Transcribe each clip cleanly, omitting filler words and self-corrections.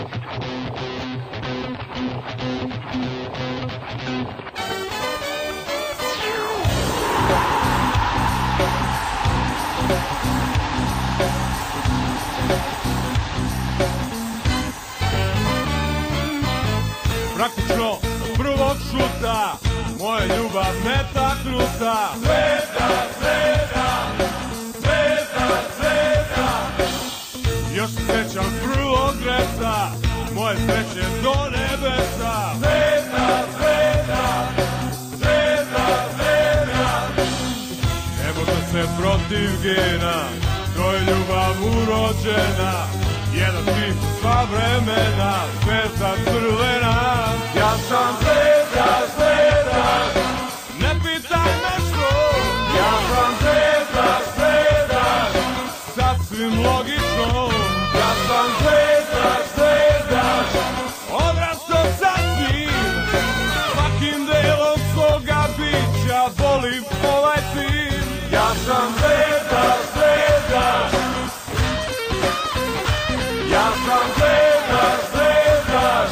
Praktično prvog šuta moja ljubav netaknuta. Zvezda, zvezda, zvezda, zvezda. Još se sećam prvog dresa, moje sreće do nebesa. Zvezda, zvezda, zvezda, zvezda. Evo da se protiv gena, to je ljubav urođena. Jedan tip sva vremena, zvezda crvena. Ja sam zvezda, zvezda, ne pitaj me što. Ja sam zvezda, zvezda, sasvim logično. Ja sam zvezda, zvezda, odrastao sasvim, svakim delom svoga bića volim ovaj tim. Ja sam zvezda, zvezda, ja sam zvezda, zvezda.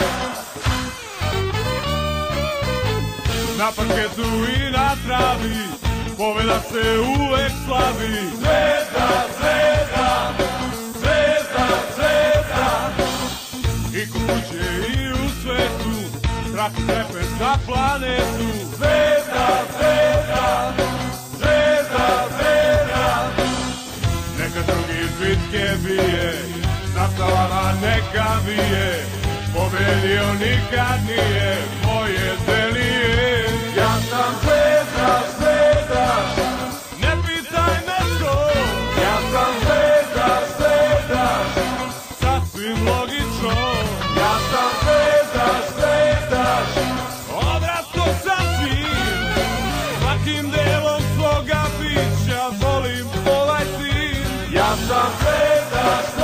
Na parketu i na travi pobeda se uvek slavi. Zvezda, zvezda, zvezda, zvezda. I kod kuće i u svetu strah i trepet za planetu. Zvezda, zvezda, zvezda, zvezda. Neka drugi bitke bije, zastavama neka vije, pobedio nikad nije moje delije. Ja sam zvezda, zvezda, ne pitaj me što. Ja sam zvezda, zvezda, sasvim logično. Ja sam zvezda, zvezda, odrastao sasvim, svakim delom svoga bića volim ovaj tim. Ja sam zvezda, zvezda.